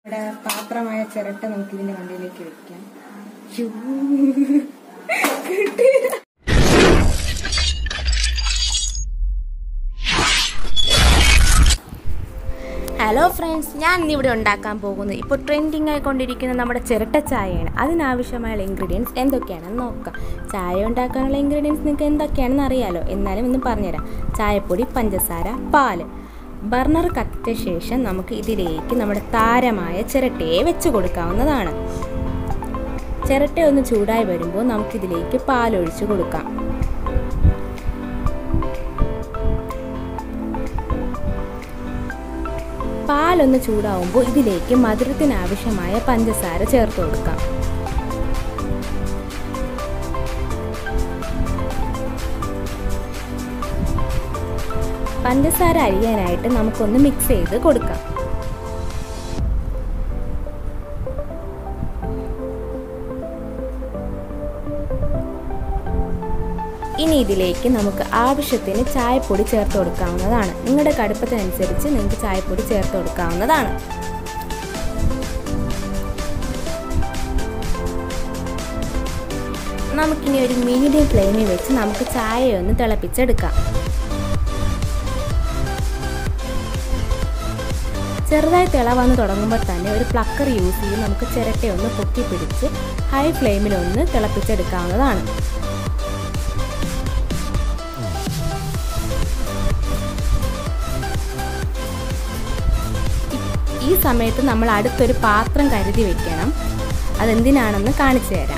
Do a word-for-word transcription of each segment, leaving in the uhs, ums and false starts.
ഇവിടെ പാത്രമായ ചിരട്ട നമുക്ക് ഇതിന്റെ വണ്ടിയിലേക്ക് വെക്കാം. ഹലോ ഫ്രണ്ട്സ്, ഞാൻ ഇന്നിവിടെ ഉണ്ടാക്കാൻ പോകുന്നത് ഇപ്പോൾ ട്രെൻഡിങ് ആയിക്കൊണ്ടിരിക്കുന്ന നമ്മുടെ ചിരട്ട ചായയാണ്. അതിനാവശ്യമായുള്ള ഇൻഗ്രീഡിയൻസ് എന്തൊക്കെയാണെന്ന് നോക്കാം. ചായ ഉണ്ടാക്കാനുള്ള ഇൻഗ്രീഡിയൻസ് നിങ്ങൾക്ക് എന്തൊക്കെയാണെന്ന് അറിയാലോ, എന്നാലും ഒന്ന് പറഞ്ഞുതരാം. ചായപ്പൊടി, പഞ്ചസാര, പാല്. ബർണർ കത്തിച്ച ശേഷം നമുക്ക് ഇതിലേക്ക് നമ്മുടെ താരമായ ചിരട്ടയെ വെച്ച് കൊടുക്കാവുന്നതാണ്. ചിരട്ട ഒന്ന് ചൂടായി വരുമ്പോൾ നമുക്കിതിലേക്ക് പാലൊഴിച്ച് കൊടുക്കാം. പാലൊന്ന് ചൂടാവുമ്പോൾ ഇതിലേക്ക് മധുരത്തിനാവശ്യമായ പഞ്ചസാര ചേർത്ത് കൊടുക്കാം. പഞ്ചസാര അരിയാനായിട്ട് നമുക്കൊന്ന് മിക്സ് ചെയ്ത് കൊടുക്കാം. ഇനി ഇതിലേക്ക് നമുക്ക് ആവശ്യത്തിന് ചായപ്പൊടി ചേർത്ത് കൊടുക്കാവുന്നതാണ്. നിങ്ങളുടെ കടുപ്പത്തിനനുസരിച്ച് നിങ്ങൾക്ക് ചായപ്പൊടി ചേർത്ത് കൊടുക്കാവുന്നതാണ്. നമുക്കിനി ഒരു മീഡിയം ഫ്ലെയിമിൽ വെച്ച് നമുക്ക് ചായ ഒന്ന് തിളപ്പിച്ചെടുക്കാം. ചെറുതായി തിള വന്ന് തുടങ്ങുമ്പോൾ തന്നെ ഒരു പ്ലക്കർ യൂസ് ചെയ്ത് നമുക്ക് ചിരട്ടയൊന്ന് പൊക്കി പിടിച്ച് ഹൈ ഫ്ലെയിമിലൊന്ന് തിളപ്പിച്ചെടുക്കാവുന്നതാണ്. ഈ സമയത്ത് നമ്മൾ അടുത്തൊരു പാത്രം കരുതി വെക്കണം. അതെന്തിനാണെന്ന് കാണിച്ചു തരാം.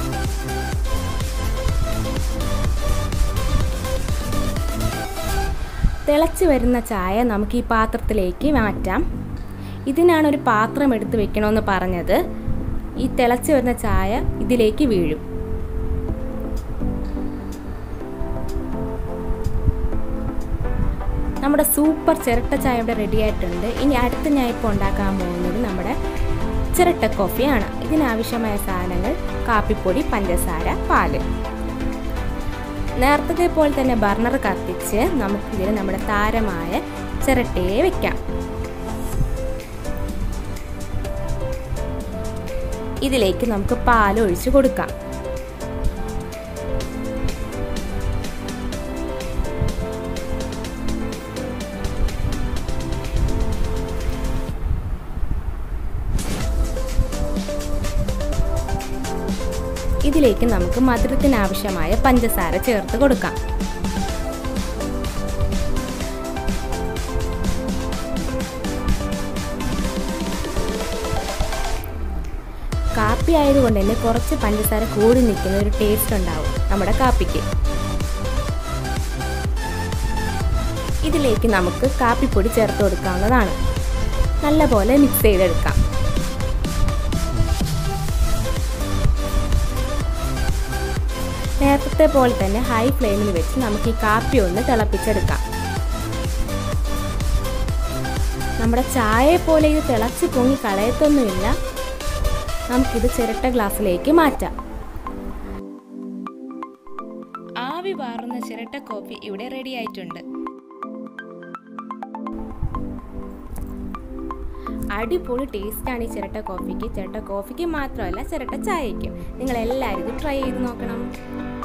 തിളച്ച് വരുന്ന ചായ നമുക്ക് ഈ പാത്രത്തിലേക്ക് മാറ്റാം. ഇതിനാണ് ഒരു പാത്രം എടുത്ത് വെക്കണമെന്ന് പറഞ്ഞത്. ഈ തിളച്ച് വരുന്ന ചായ ഇതിലേക്ക് വീഴും. നമ്മുടെ സൂപ്പർ ചിരട്ട ചായ ഇവിടെ റെഡി ആയിട്ടുണ്ട്. ഇനി അടുത്ത് ഞാൻ ഇപ്പോൾ ഉണ്ടാക്കാൻ പോകുന്നത് നമ്മുടെ ചിരട്ട കോഫിയാണ്. ഇതിനാവശ്യമായ സാധനങ്ങൾ കാപ്പിപ്പൊടി, പഞ്ചസാര, പാല്. നേരത്തെ പോലെ തന്നെ ബർണർ കത്തിച്ച് നമുക്കിതിൽ നമ്മുടെ താരമായ ചിരട്ടയെ വെക്കാം. ഇതിലേക്ക് നമുക്ക് പാൽ ഒഴിച്ച് കൊടുക്കാം. ഇതിലേക്ക് നമുക്ക് മധുരത്തിനാവശ്യമായ പഞ്ചസാര ചേർത്ത് കൊടുക്കാം. കാപ്പി ആയതുകൊണ്ട് തന്നെ കുറച്ച് പഞ്ചസാര കൂടി നിൽക്കുന്ന ഒരു ടേസ്റ്റ് ഉണ്ടാവും നമ്മുടെ കാപ്പിക്ക്. ഇതിലേക്ക് നമുക്ക് കാപ്പിപ്പൊടി ചേർത്ത് കൊടുക്കാവുന്നതാണ്. നല്ലപോലെ മിക്സ് ചെയ്തെടുക്കാം. നേരത്തെ പോലെ തന്നെ ഹൈ ഫ്ലെയിമിൽ വെച്ച് നമുക്ക് ഈ കാപ്പി ഒന്ന് തിളപ്പിച്ചെടുക്കാം. നമ്മുടെ ചായ പോലെ ഇത് തിളച്ച് പൊങ്ങി കളയത്തൊന്നുമില്ല. നമുക്കിത് ചിരട്ട ഗ്ലാസ്സിലേക്ക് മാറ്റാം. ആവി പാറുന്ന ചിരട്ട കോഫി ഇവിടെ റെഡി ആയിട്ടുണ്ട്. അടിപൊളി ടേസ്റ്റാണ് ഈ ചിരട്ട കോഫിക്ക്. ചിരട്ട കോഫിക്ക് മാത്രമല്ല, ചിരട്ട ചായയ്ക്കും. നിങ്ങൾ എല്ലാവരും ഇത് ട്രൈ ചെയ്ത് നോക്കണം.